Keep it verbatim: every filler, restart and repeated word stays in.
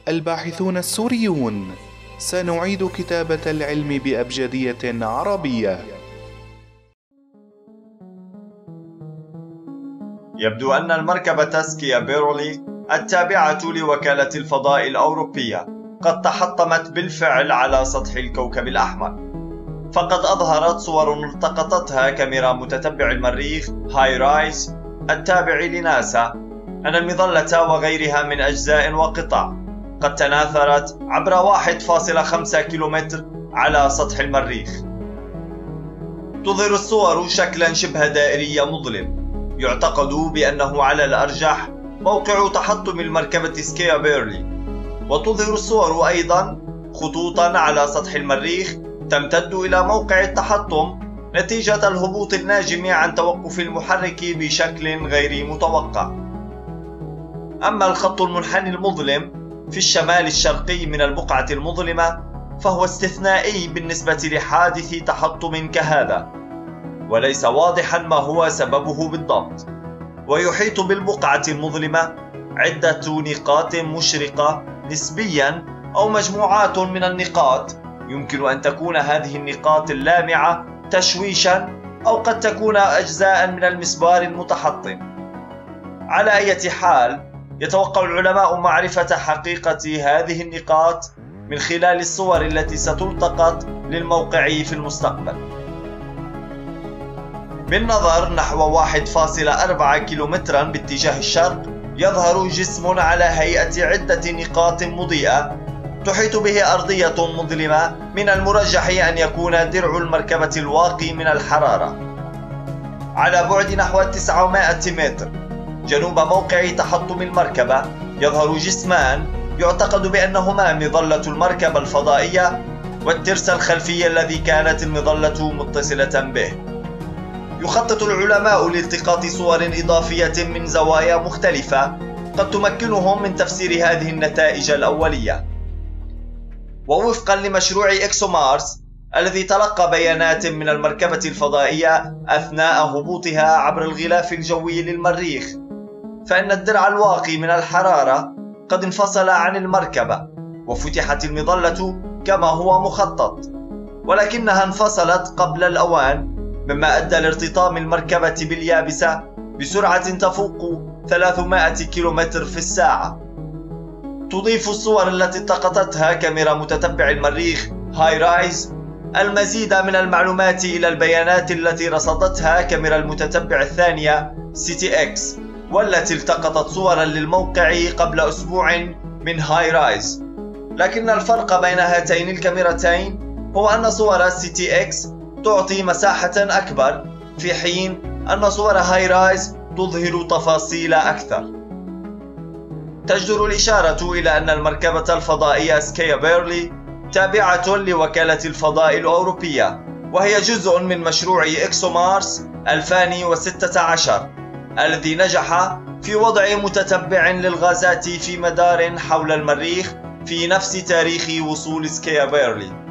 الباحثون السوريون، سنعيد كتابة العلم بأبجدية عربية. يبدو أن المركبة سكيا بيرولي التابعة لوكالة الفضاء الأوروبية قد تحطمت بالفعل على سطح الكوكب الأحمر، فقد أظهرت صور التقطتها كاميرا متتبع المريخ هاي رايز التابع لناسا أن المظلة وغيرها من أجزاء وقطع قد تناثرت عبر واحد فاصلة خمسة كيلومتر على سطح المريخ. تظهر الصور شكلا شبه دائري مظلم، يعتقد بأنه على الأرجح موقع تحطم المركبة سكيا بيرلي، وتظهر الصور أيضا خطوطا على سطح المريخ تمتد إلى موقع التحطم نتيجة الهبوط الناجم عن توقف المحرك بشكل غير متوقع. أما الخط المنحني المظلم في الشمال الشرقي من البقعة المظلمة فهو استثنائي بالنسبة لحادث تحطم كهذا، وليس واضحا ما هو سببه بالضبط. ويحيط بالبقعة المظلمة عدة نقاط مشرقة نسبيا أو مجموعات من النقاط، يمكن أن تكون هذه النقاط اللامعة تشويشا أو قد تكون أجزاء من المسبار المتحطم. على أي حال، يتوقع العلماء معرفة حقيقة هذه النقاط من خلال الصور التي ستلتقط للموقع في المستقبل. بالنظر نحو واحد فاصلة أربعة كيلومترا باتجاه الشرق يظهر جسم على هيئة عدة نقاط مضيئة تحيط به أرضية مظلمة من المرجح أن يكون درع المركبة الواقي من الحرارة. على بعد نحو تسعمائة متر جنوب موقع تحطم المركبة يظهر جسمان يعتقد بأنهما مظلة المركبة الفضائية والترس الخلفي الذي كانت المظلة متصلة به. يخطط العلماء لالتقاط صور إضافية من زوايا مختلفة قد تمكنهم من تفسير هذه النتائج الأولية. ووفقا لمشروع إكسومارس الذي تلقى بيانات من المركبة الفضائية أثناء هبوطها عبر الغلاف الجوي للمريخ، فإن الدرع الواقي من الحرارة قد انفصل عن المركبة وفتحت المظلة كما هو مخطط، ولكنها انفصلت قبل الأوان، مما أدى لارتطام المركبة باليابسة بسرعة تفوق ثلاثمائة كيلومتر في الساعة. تضيف الصور التي التقطتها كاميرا متتبع المريخ هاي رايز المزيد من المعلومات إلى البيانات التي رصدتها كاميرا المتتبع الثانية سي تي إكس، والتي التقطت صورا للموقع قبل أسبوع من هاي رايز. لكن الفرق بين هاتين الكاميرتين هو أن صور سي تي إكس تعطي مساحة أكبر، في حين أن صور هاي رايز تظهر تفاصيل أكثر. تجدر الإشارة إلى أن المركبة الفضائية سكيا بيرلي تابعة لوكالة الفضاء الأوروبية، وهي جزء من مشروع إكسومارس ألفين وستة عشر الذي نجح في وضع متتبع للغازات في مدار حول المريخ في نفس تاريخ وصول سكيا بيرلي.